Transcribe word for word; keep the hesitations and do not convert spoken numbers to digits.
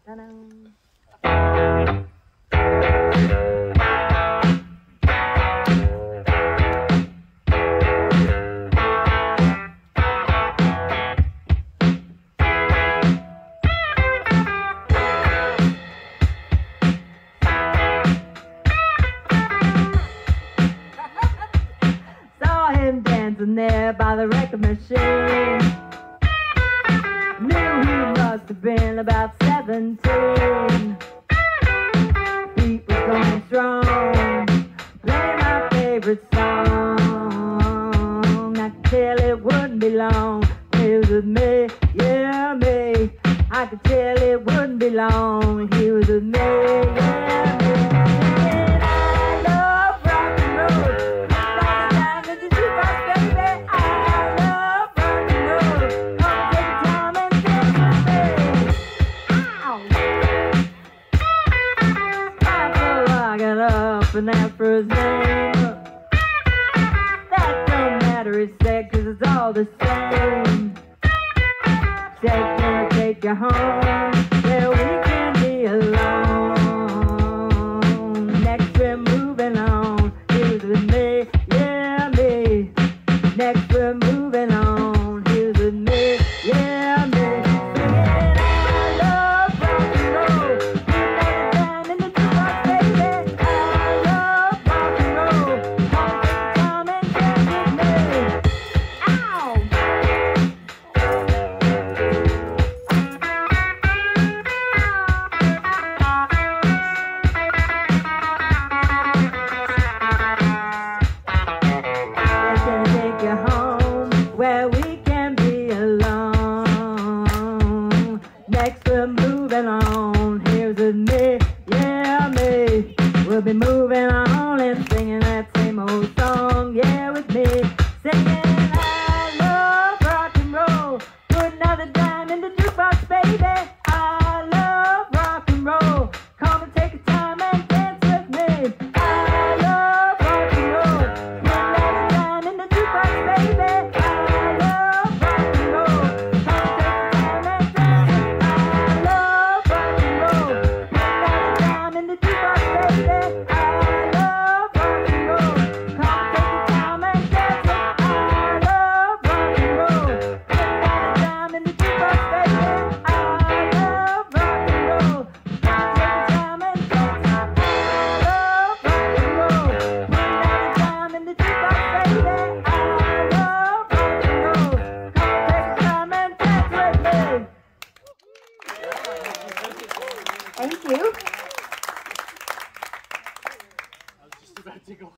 Saw him dancing there by the record machine. Knew he must have been about seventeen. Beat was going strong, playing my favorite song. I could tell it wouldn't be long. He was with me, yeah me. I could tell it wouldn't be long. He was with me, yeah me. Singing, I love rock and roll. Rock down to the jukebox, baby. I love rock and roll. Come take time and dance with me. Ow! So I got up and asked for his name. That don't matter, he said, 'cause it's all the same. Said, can I take you home where we can be alone? Next we're moving on. He was with me, yeah me. Next we're moving on. He was with me, yeah me. Singing, I love rock and roll. Another time in the jukebox, baby. I love rock and roll. Come take time and dance with me. Ow! Where we can be alone. Next we're moving on. Here's with me, yeah me. We'll be moving on and singing that same old song, yeah with me. Singing, I love rock and roll. Put another dime in the jukebox, baby. I love rock and roll. Come and take a time and dance with me. I love rock and roll. Put another dime in the jukebox, baby. Thank you. I was just about to go.